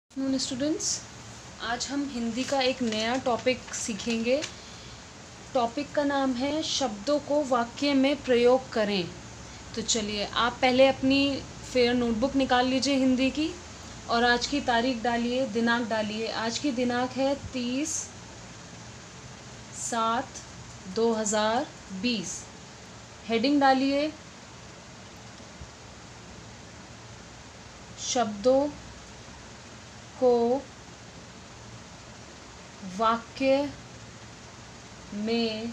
नून students, आज हम हिंदी का एक नया टॉपिक सीखेंगे। टॉपिक का नाम है शब्दों को वाक्य में प्रयोग करें। तो चलिए, आप पहले अपनी फेयर नोटबुक निकाल लीजिए हिंदी की और आज की तारीख डालिए, दिनांक डालिए। आज की दिनांक है 30/7/2020। हेडिंग डालिए शब्दों को वाक्य में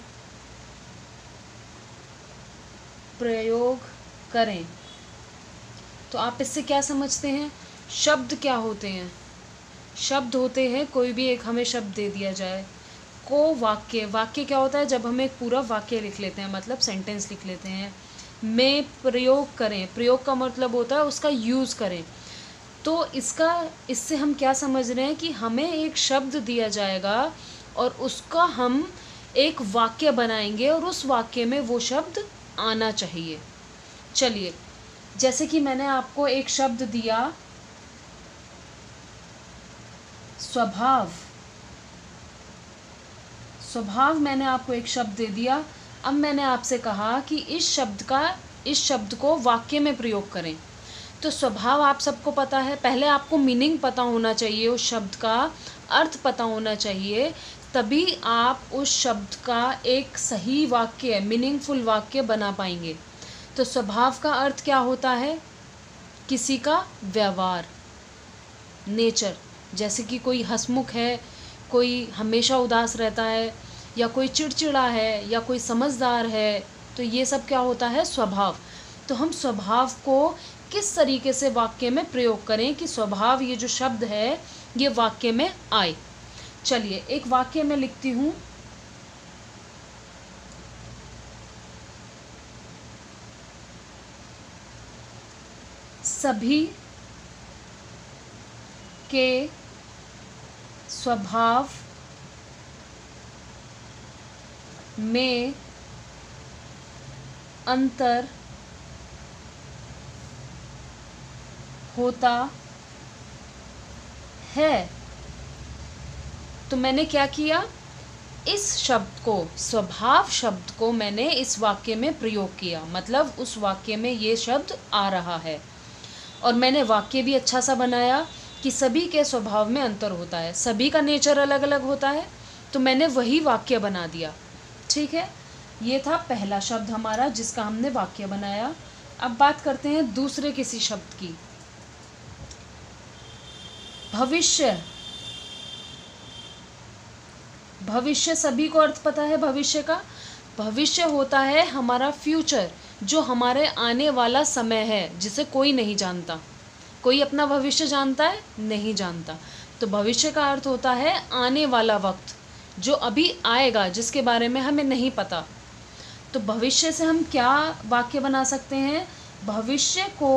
प्रयोग करें। तो आप इससे क्या समझते हैं? शब्द क्या होते हैं? शब्द होते हैं, कोई भी एक हमें शब्द दे दिया जाए। को वाक्य, वाक्य क्या होता है? जब हम एक पूरा वाक्य लिख लेते हैं, मतलब सेंटेंस लिख लेते हैं। में प्रयोग करें, प्रयोग का मतलब होता है उसका यूज़ करें। तो इससे हम क्या समझ रहे हैं कि हमें एक शब्द दिया जाएगा और उसका हम एक वाक्य बनाएंगे और उस वाक्य में वो शब्द आना चाहिए। चलिए, जैसे कि मैंने आपको एक शब्द दिया स्वभाव। स्वभाव मैंने आपको एक शब्द दे दिया। अब मैंने आपसे कहा कि इस शब्द को वाक्य में प्रयोग करें। तो स्वभाव आप सबको पता है। पहले आपको मीनिंग पता होना चाहिए, उस शब्द का अर्थ पता होना चाहिए, तभी आप उस शब्द का एक सही वाक्य, मीनिंगफुल वाक्य बना पाएंगे। तो स्वभाव का अर्थ क्या होता है? किसी का व्यवहार, नेचर। जैसे कि कोई हंसमुख है, कोई हमेशा उदास रहता है, या कोई चिड़चिड़ा है, या कोई समझदार है। तो ये सब क्या होता है? स्वभाव। तो हम स्वभाव को किस तरीके से वाक्य में प्रयोग करें कि स्वभाव, ये जो शब्द है, ये वाक्य में आए। चलिए, एक वाक्य में लिखती हूँ। सभी के स्वभाव में अंतर होता है। तो मैंने क्या किया? इस शब्द को, स्वभाव शब्द को मैंने इस वाक्य में प्रयोग किया, मतलब उस वाक्य में ये शब्द आ रहा है। और मैंने वाक्य भी अच्छा सा बनाया कि सभी के स्वभाव में अंतर होता है, सभी का नेचर अलग अलग होता है। तो मैंने वही वाक्य बना दिया। ठीक है, ये था पहला शब्द हमारा जिसका हमने वाक्य बनाया। अब बात करते हैं दूसरे किसी शब्द की। भविष्य। भविष्य सभी को अर्थ पता है भविष्य का। भविष्य होता है हमारा फ्यूचर, जो हमारे आने वाला समय है, जिसे कोई नहीं जानता। कोई अपना भविष्य जानता है? नहीं जानता। तो भविष्य का अर्थ होता है आने वाला वक्त, जो अभी आएगा, जिसके बारे में हमें नहीं पता। तो भविष्य से हम क्या वाक्य बना सकते हैं? भविष्य को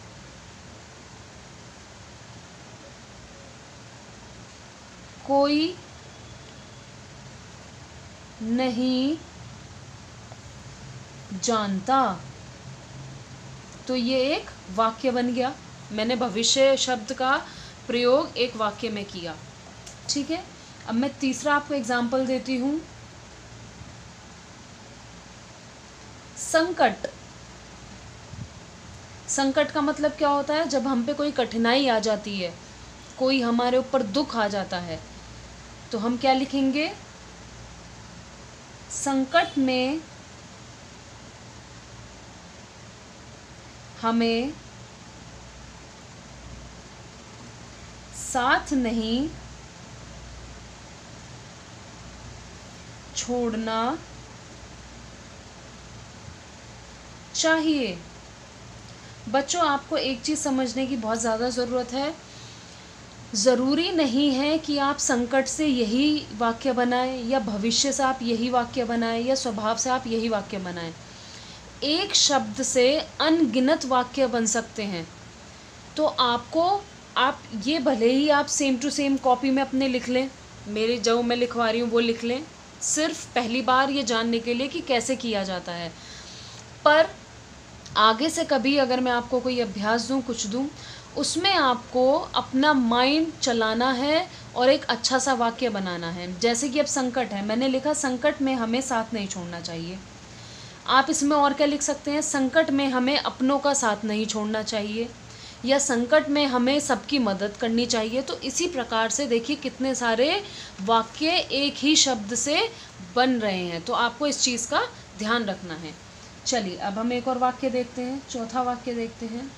कोई नहीं जानता। तो ये एक वाक्य बन गया। मैंने भविष्य शब्द का प्रयोग एक वाक्य में किया। ठीक है, अब मैं तीसरा आपको एग्जाम्पल देती हूँ। संकट। संकट का मतलब क्या होता है? जब हम पे कोई कठिनाई आ जाती है, कोई हमारे ऊपर दुख आ जाता है, तो हम क्या लिखेंगे? संकट में हमें साथ नहीं छोड़ना चाहिए। बच्चों, आपको एक चीज़ समझने की बहुत ज़्यादा ज़रूरत है। ज़रूरी नहीं है कि आप संकट से यही वाक्य बनाएं, या भविष्य से आप यही वाक्य बनाएं, या स्वभाव से आप यही वाक्य बनाएं। एक शब्द से अनगिनत वाक्य बन सकते हैं। तो आप ये भले ही आप सेम टू सेम कॉपी में अपने लिख लें, मेरे जो मैं लिखवा रही हूँ वो लिख लें, सिर्फ पहली बार ये जानने के लिए कि कैसे किया जाता है। पर आगे से कभी अगर मैं आपको कोई अभ्यास दूँ, कुछ दूँ, उसमें आपको अपना माइंड चलाना है और एक अच्छा सा वाक्य बनाना है। जैसे कि अब संकट है, मैंने लिखा संकट में हमें साथ नहीं छोड़ना चाहिए। आप इसमें और क्या लिख सकते हैं, संकट में हमें अपनों का साथ नहीं छोड़ना चाहिए, या संकट में हमें सबकी मदद करनी चाहिए। तो इसी प्रकार से देखिए कितने सारे वाक्य एक ही शब्द से बन रहे हैं, तो आपको इस चीज़ का ध्यान रखना है। चलिए अब हम एक और वाक्य देखते हैं, चौथा वाक्य देखते हैं।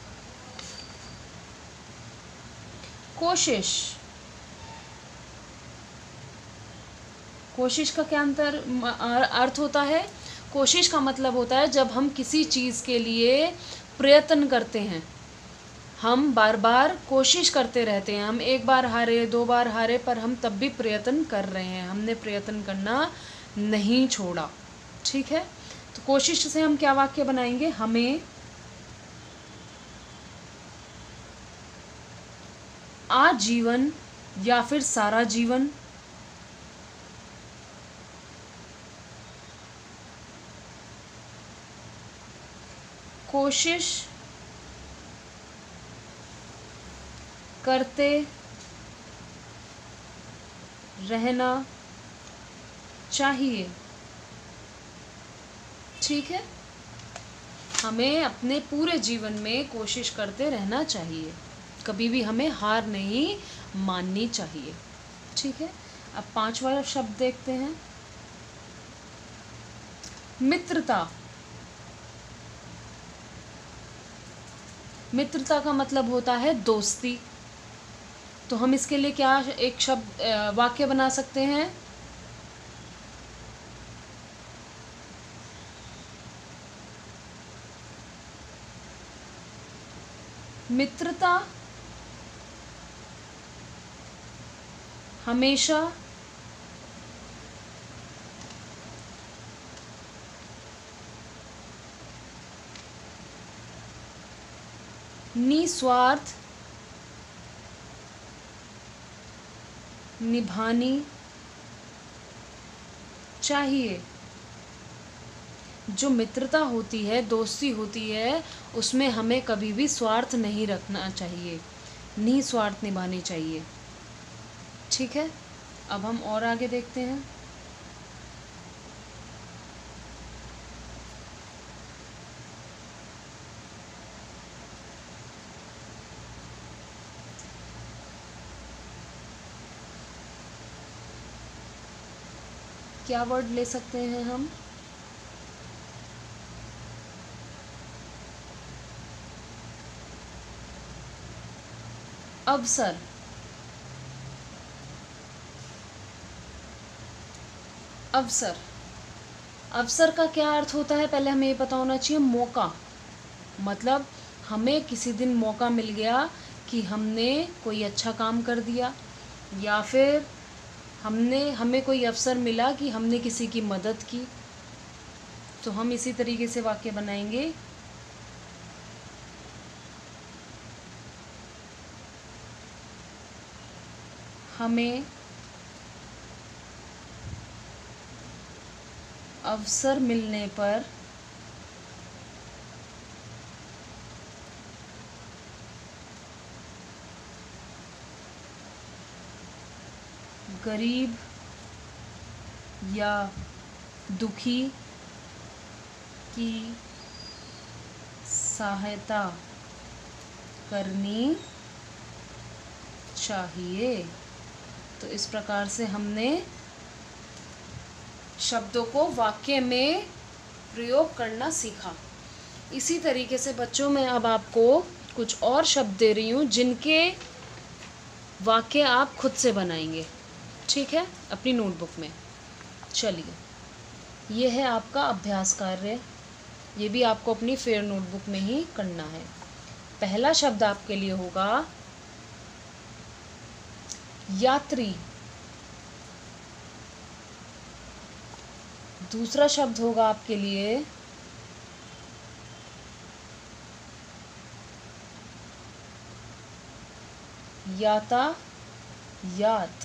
कोशिश, कोशिश का क्या अर्थ होता है? कोशिश का मतलब होता है जब हम किसी चीज़ के लिए प्रयत्न करते हैं, हम बार बार कोशिश करते रहते हैं। हम एक बार हारे, दो बार हारे, पर हम तब भी प्रयत्न कर रहे हैं, हमने प्रयत्न करना नहीं छोड़ा। ठीक है, तो कोशिश से हम क्या वाक्य बनाएंगे, हमें आजीवन या फिर सारा जीवन कोशिश करते रहना चाहिए। ठीक है, हमें अपने पूरे जीवन में कोशिश करते रहना चाहिए, कभी भी हमें हार नहीं माननी चाहिए। ठीक है, अब पांचवा शब्द देखते हैं, मित्रता। मित्रता का मतलब होता है दोस्ती। तो हम इसके लिए क्या एक शब्द वाक्य बना सकते हैं, मित्रता हमेशा निस्वार्थ निभानी चाहिए। जो मित्रता होती है, दोस्ती होती है, उसमें हमें कभी भी स्वार्थ नहीं रखना चाहिए, निस्वार्थ निभानी चाहिए। ठीक है, अब हम और आगे देखते हैं। क्या वर्ड ले सकते हैं हम, अवसर। अवसर, अवसर का क्या अर्थ होता है, पहले हमें ये पता होना चाहिए। मौका, मतलब हमें किसी दिन मौका मिल गया कि हमने कोई अच्छा काम कर दिया, या फिर हमें कोई अवसर मिला कि हमने किसी की मदद की। तो हम इसी तरीके से वाक्य बनाएंगे, हमें अवसर मिलने पर गरीब या दुखी की सहायता करनी चाहिए। तो इस प्रकार से हमने शब्दों को वाक्य में प्रयोग करना सीखा। इसी तरीके से बच्चों, मैं अब आपको कुछ और शब्द दे रही हूँ जिनके वाक्य आप खुद से बनाएंगे। ठीक है, अपनी नोटबुक में। चलिए, ये है आपका अभ्यास कार्य, ये भी आपको अपनी फेयर नोटबुक में ही करना है। पहला शब्द आपके लिए होगा यात्री, दूसरा शब्द होगा आपके लिए यातायात,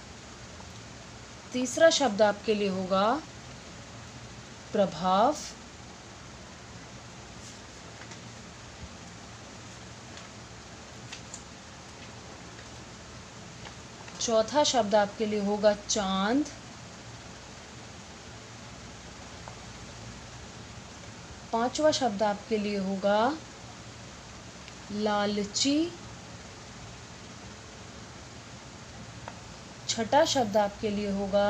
तीसरा शब्द आपके लिए होगा प्रभाव, चौथा शब्द आपके लिए होगा चांद। पांचवा शब्द आपके लिए होगा लालची। छठा शब्द आपके लिए होगा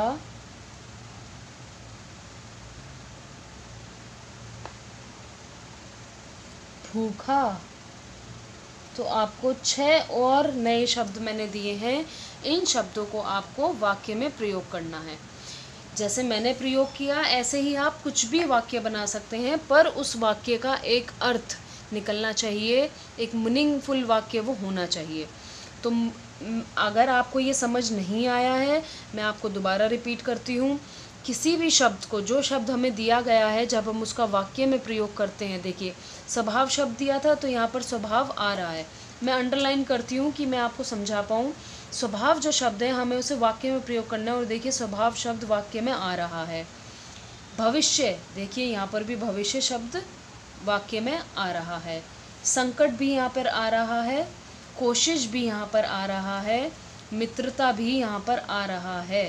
भूखा। तो आपको 6 और नए शब्द मैंने दिए हैं। इन शब्दों को आपको वाक्य में प्रयोग करना है। जैसे मैंने प्रयोग किया ऐसे ही आप कुछ भी वाक्य बना सकते हैं, पर उस वाक्य का एक अर्थ निकलना चाहिए, एक मीनिंगफुल वाक्य वो होना चाहिए। तो अगर आपको ये समझ नहीं आया है, मैं आपको दोबारा रिपीट करती हूँ। किसी भी शब्द को, जो शब्द हमें दिया गया है, जब हम उसका वाक्य में प्रयोग करते हैं, देखिए स्वभाव शब्द दिया था तो यहाँ पर स्वभाव आ रहा है। मैं अंडरलाइन करती हूँ कि मैं आपको समझा पाऊँ। स्वभाव जो शब्द है हमें उसे वाक्य में प्रयोग करना है, और देखिए स्वभाव शब्द वाक्य में आ रहा है। भविष्य, देखिए यहाँ पर भी भविष्य शब्द वाक्य में आ रहा है। संकट भी यहाँ पर आ रहा है, कोशिश भी यहाँ पर आ रहा है, मित्रता भी यहाँ पर आ रहा है,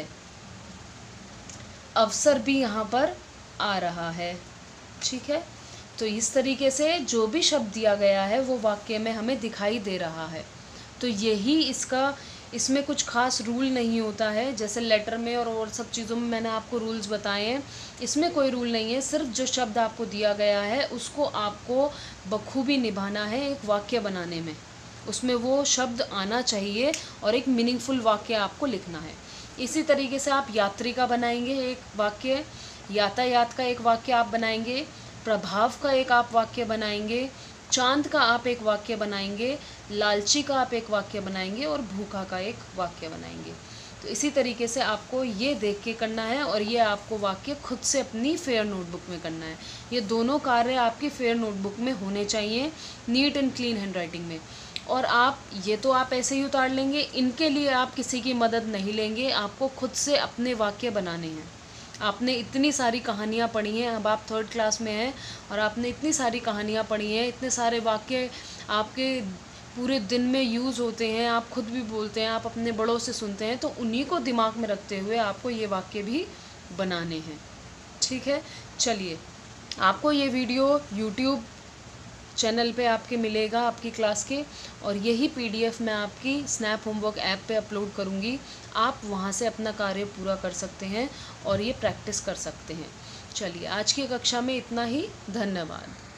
अवसर भी यहाँ पर आ रहा है। ठीक है, तो इस तरीके से जो भी शब्द दिया गया है वो वाक्य में हमें दिखाई दे रहा है। तो यही इसमें कुछ खास रूल नहीं होता है, जैसे लेटर में और सब चीज़ों में मैंने आपको रूल्स बताए हैं। इसमें कोई रूल नहीं है, सिर्फ जो शब्द आपको दिया गया है उसको आपको बखूबी निभाना है एक वाक्य बनाने में। उसमें वो शब्द आना चाहिए और एक मीनिंगफुल वाक्य आपको लिखना है। इसी तरीके से आप यात्री का बनाएंगे एक वाक्य, यातायात का एक वाक्य आप बनाएंगे, प्रभाव का एक आप वाक्य बनाएंगे, चांद का आप एक वाक्य बनाएंगे, लालची का आप एक वाक्य बनाएंगे और भूखा का एक वाक्य बनाएंगे। तो इसी तरीके से आपको ये देख के करना है, और ये आपको वाक्य खुद से अपनी फेयर नोटबुक में करना है। ये दोनों कार्य आपकी फेयर नोटबुक में होने चाहिए, नीट एंड क्लीन हैंडराइटिंग में। और आप ऐसे ही उतार लेंगे, इनके लिए आप किसी की मदद नहीं लेंगे, आपको खुद से अपने वाक्य बनाने हैं। आपने इतनी सारी कहानियाँ पढ़ी हैं, अब आप 3rd क्लास में हैं और आपने इतनी सारी कहानियाँ पढ़ी हैं, इतने सारे वाक्य आपके पूरे दिन में यूज़ होते हैं, आप खुद भी बोलते हैं, आप अपने बड़ों से सुनते हैं, तो उन्हीं को दिमाग में रखते हुए आपको ये वाक्य भी बनाने हैं। ठीक है, चलिए, आपको ये वीडियो यूट्यूब चैनल पे आपके मिलेगा आपकी क्लास के, और यही PDF मैं आपकी स्नैप होमवर्क ऐप पे अपलोड करूँगी। आप वहाँ से अपना कार्य पूरा कर सकते हैं और ये प्रैक्टिस कर सकते हैं। चलिए, आज की कक्षा में इतना ही। धन्यवाद।